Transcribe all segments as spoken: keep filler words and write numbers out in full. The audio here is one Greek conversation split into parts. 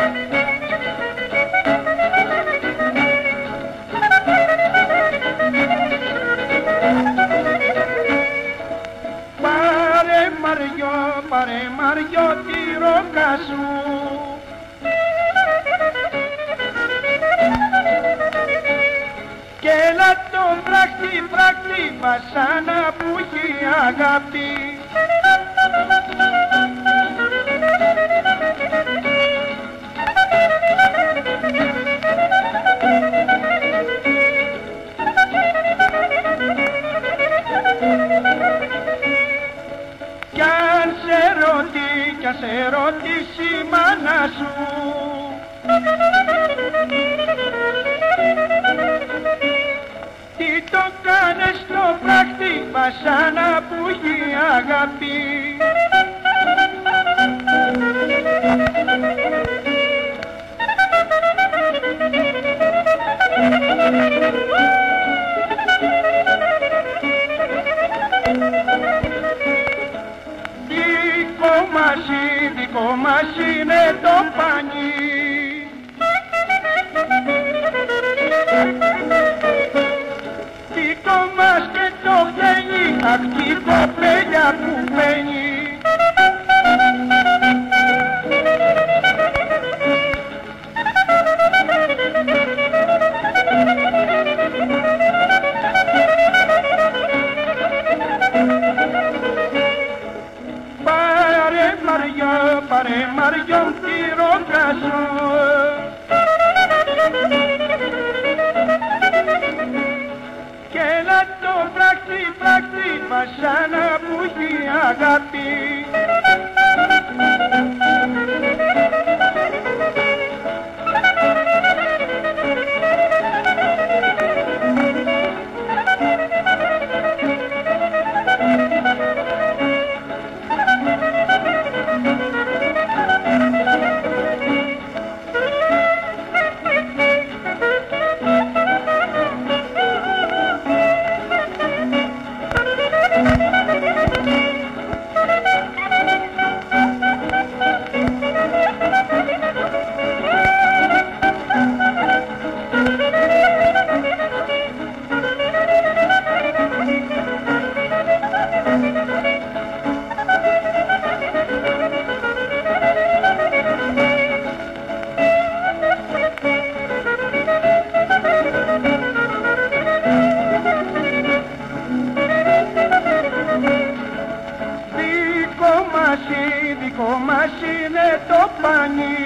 Πάρε Μαριό, πάρε Μαριό τη ρόκα σου, κι έλα το βράχτη, βράχτη βασάνα που έχει αγάπη. Κι αν σε ρωτή, κι αν σε ρωτήσει η μάνα σου, τι το κάνες στο βράχτη βασάνα που έχει αγάπη. Δικό μας, δικό μας είναι το πανί, δικό μας και το χτένι, αχ τη κοπέλια που μπαίνει. Πάρε Μαριό, πάρε Μαριό τη ρόκα σου, κι έλα το βράχτη, βράχτη βασάνα που έχει αγάπη. Δικό μας είναι το πανί,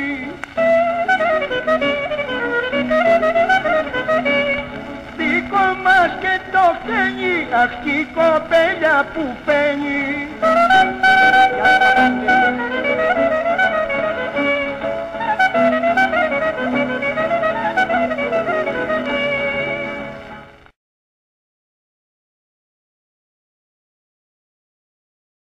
δικό μας και το χτένι, αχ τη κοπέλια που παίνει.